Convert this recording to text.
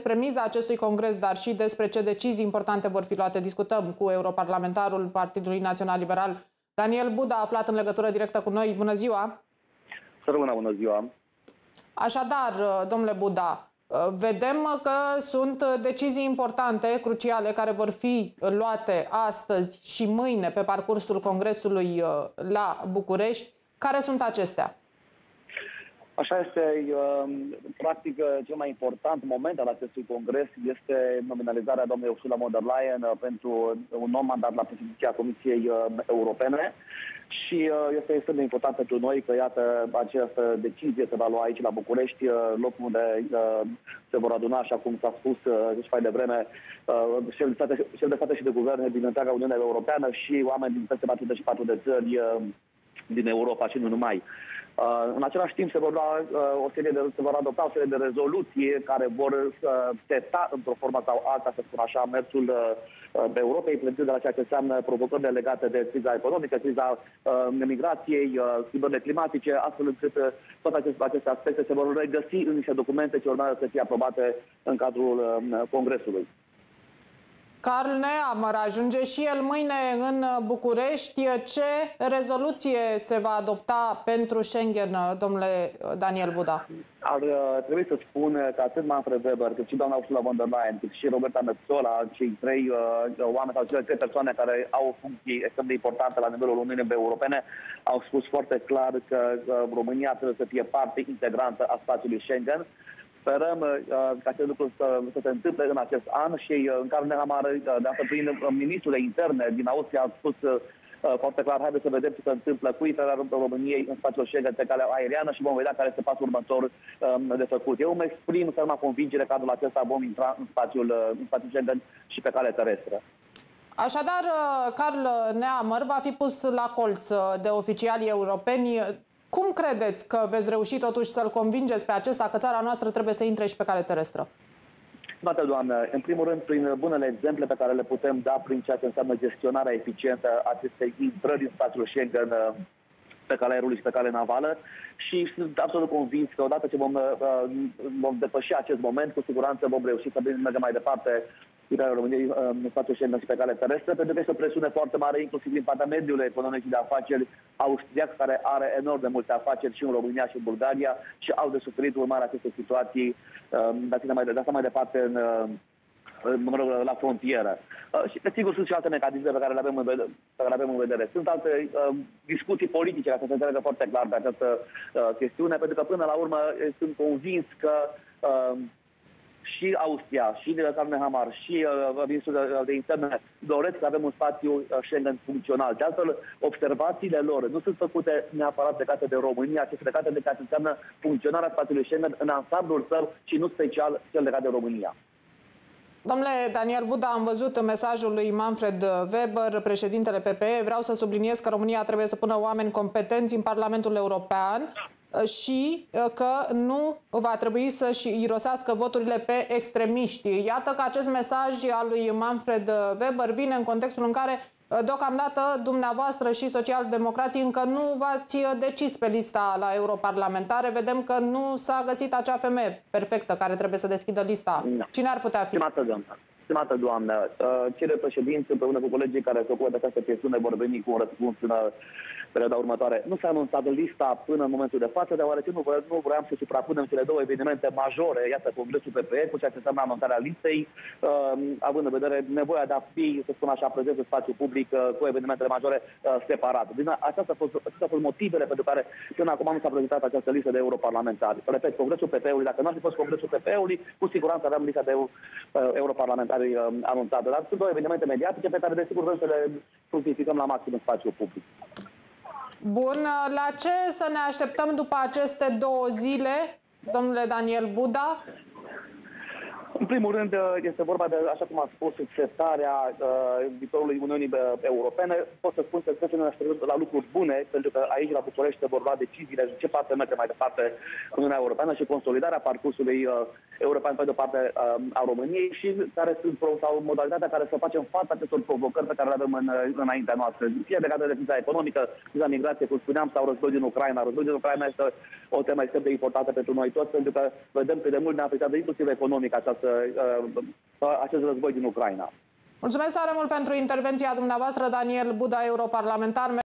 despre miza acestui congres, dar și despre ce decizii importante vor fi luate. Discutăm cu europarlamentarul Partidului Național Liberal, Daniel Buda, aflat în legătură directă cu noi. Bună ziua! Să rămână, bună ziua! Așadar, domnule Buda, vedem că sunt decizii importante, cruciale, care vor fi luate astăzi și mâine pe parcursul Congresului la București. Care sunt acestea? Așa este, practic, cel mai important moment al acestui congres este nominalizarea doamnei Ursula von der Leyen pentru un nou mandat la președinția Comisiei Europene. Și este extrem de important pentru noi că, iată, această decizie se va lua aici la București, locul unde se vor aduna, așa cum s-a spus și mai devreme, șef de state și de guverne din întreaga Uniune Europeană și oameni din peste 44 de țări din Europa și nu numai. În același timp se vor adopta o serie de rezoluții care vor seta într-o formă sau alta, să spun așa, mersul Europei, plecând de la ceea ce înseamnă provocările legate de criza economică, criza migrației, schimbările climatice, astfel încât toate aceste aspecte se vor regăsi în niște documente ce urmează să fie aprobate în cadrul Congresului. Karl Nehammer ajunge și el mâine în București. Ce rezoluție se va adopta pentru Schengen, domnule Daniel Buda? Ar trebui să spun că atât Manfred Weber, cât și doamna Ursula von der Leyen, cât și Roberta Metsola, cei trei oameni sau cele trei persoane care au funcții extrem de importante la nivelul Uniunii Europene, au spus foarte clar că România trebuie să fie parte integrantă a spațiului Schengen. Sperăm ca acest lucru să se întâmple în acest an și în Karl Nehammer, de asta prin ministrul de interne din Austria, a spus foarte clar: haideți să vedem ce se întâmplă cu intrarea României în spațiul Schengen pe calea aeriană și vom vedea care este pasul următor de făcut. Eu îmi exprim ferma convingere că anul acesta vom intra în spațiul Schengen și pe cale terestră. Așadar, Karl Nehammer va fi pus la colț de oficialii europeni. Cum credeți că veți reuși totuși să-l convingeți pe acesta că țara noastră trebuie să intre și pe cale terestră? Stimată doamnă, în primul rând, prin bunele exemple pe care le putem da prin ceea ce înseamnă gestionarea eficientă a acestei intrări în spațiul Schengen pe cale aerului și pe cale navală, și sunt absolut convins că odată ce vom depăși acest moment, cu siguranță vom reuși să mergem mai departe intrarea României în spațiul Schengen și pe cale terestră, pentru că este o presiune foarte mare, inclusiv din partea mediului economic și de afaceri austriac, care are enorm de multe afaceri și în România și în Bulgaria și au de suferit urmarea acestei situații de asta mai departe la frontieră. Și, desigur, sunt și alte mecanisme pe care le avem în vedere. Sunt alte discuții politice, ca să se înțeleagă foarte clar pe această chestiune, pentru că, până la urmă, sunt convins că și Austria, și Karl Nehammer, și ministrul de interne doresc să avem un spațiu Schengen funcțional. De altfel, observațiile lor nu sunt făcute neapărat legate de România, ci sunt legate de ceea ce înseamnă funcționarea spațiului Schengen în ansamblul său și nu special cel legat de România. Domnule Daniel Buda, am văzut mesajul lui Manfred Weber, președintele PPE. Vreau să subliniez că România trebuie să pună oameni competenți în Parlamentul European și că nu va trebui să-și irosească voturile pe extremiști. Iată că acest mesaj al lui Manfred Weber vine în contextul în care deocamdată dumneavoastră și socialdemocrații încă nu v-ați decis pe lista la europarlamentare. Vedem că nu s-a găsit acea femeie perfectă care trebuie să deschidă lista. Cine ar putea fi? Stimată doamnă, cei președinți împreună cu colegii care se ocupă de această chestiune vor veni cu un răspuns în perioada următoare. Nu s-a anunțat lista până în momentul de față, deoarece nu vreau să suprapunem cele două evenimente majore, iată, Congresul PPE, cu ceea ce înseamnă anunțarea listei, având în vedere nevoia de a fi, să spun așa, prezent în spațiu public cu evenimentele majore separat. Acestea au fost motivele pentru care până acum nu s-a prezentat această listă de europarlamentari. Repet, Congresul PPE-ului, dacă nu ar fi fost Congresul PPE-ului, cu siguranță aveam lista de europarlamentari anunțată. Dar sunt două evenimente mediatice pe care, desigur, vrem să le fructificăm la maxim în spațiu public. Bun, la ce să ne așteptăm după aceste 2 zile, domnule Daniel Buda? În primul rând, este vorba de, așa cum am spus, setarea viitorului Uniunii Europene. Pot să spun că trebuie să ne așteptăm la lucruri bune, pentru că aici, la București, se vor lua deciziile de ce parte merge mai departe Uniunea Europeană și consolidarea parcursului european pe de-o parte a României și care sunt sau modalitatea care să facem față acestor provocări pe care le avem înaintea noastră. Fie legate de criza economică, criza migrației, cum spuneam, sau război din Ucraina. Războiul din Ucraina este o temă extrem de importantă pentru noi toți, pentru că vedem cât de mult ne afectează inclusiv economic această acest război din Ucraina. Mulțumesc tare mult pentru intervenția dumneavoastră, Daniel Buda, europarlamentar.